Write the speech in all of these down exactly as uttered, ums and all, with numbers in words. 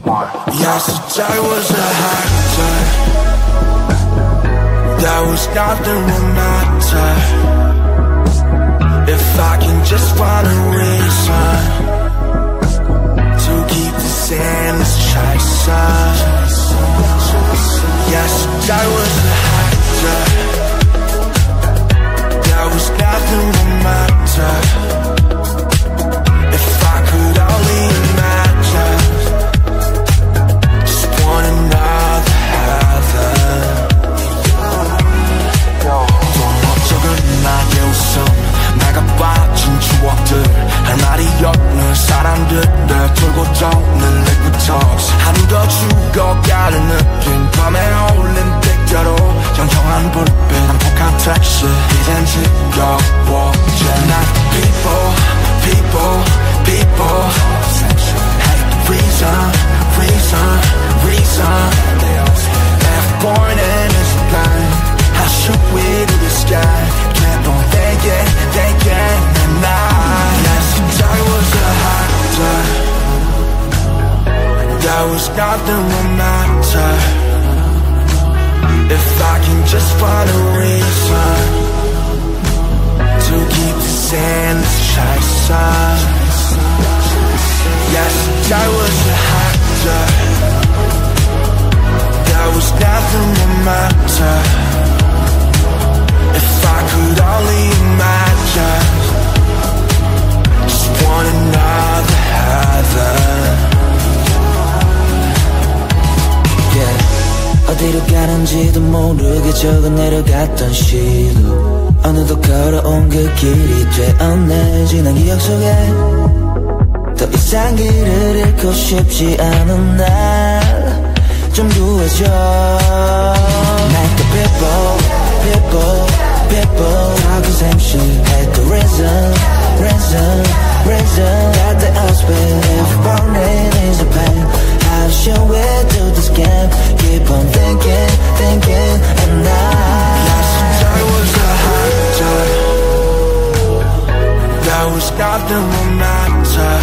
Yesterday was a hot day. There was nothing will matter if I can just find a reason to keep this endless chasing. Yesterday was a hot day. There was nothing will matter if I could only imagine just one another heaven. 적은 나의 웃음, 내가 빠진 추억들, 할 말이 없는 사람들을 돌고 도는 liquid talks. 한이 더 죽어가는 느낌, 밤에 어울린 빛대로 영영한 불빛, 한폭한 택시, 이젠 지겨워. 난 people, people, people hate the reason, reason, reason. If born in this blind, how should we do this guy? Kept on thinking, thinking, and I yesterday was a hot day. There was nothing will matter if I can just find a reason to keep this endless chasing. Yesterday was a hot day. There was nothing will matter if I could only imagine just one another heaven. Yeah. 어디로 가는지도 모르게 적어 내려갔던 시도 어느덧 걸어온 그 길이 되었네. 지난 기억 속에 더 이상 길을 잃고 싶지 않은 날 좀 구해줘. Make the people, people, people talk the same shit. Hate the reason, reason, reason that they all spit. If burning is a pain, how should we do this game? Keep on thinking, thinking, and I yesterday was a hot day. There was nothing will matter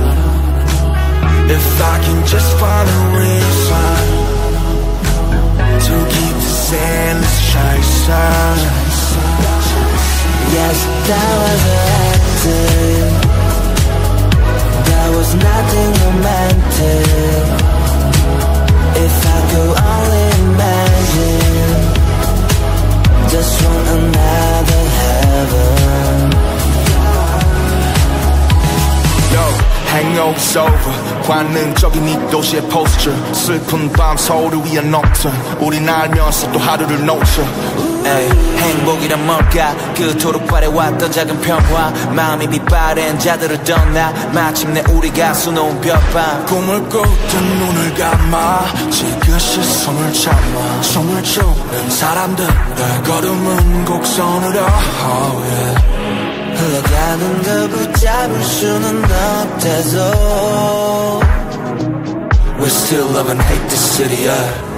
if I can just find a reason to keep this endless chasing. Yes, that was a hot day. There was nothing romantic if I could only imagine just one another heaven. Yo, hangover's over. 관능적인 이 도시의 포스처. 슬픈 밤 서울을 위한 녹턴. 우린 알면서 또 하루를 놓쳐. 에이, 행복이란 뭘까? 그토록 바래왔던 작은 평화. 마음이 빛바랜 자들을 떠나 마침내 우리가 수놓은 별밤. 꿈을 꾸던 눈을 감아 지그시 숨을 참아. 숨을 추는 사람들의 걸음은 곡선으로 oh, yeah. 흘러가는 걸 붙잡을 수는 없대서 We still love and hate this city, yeah.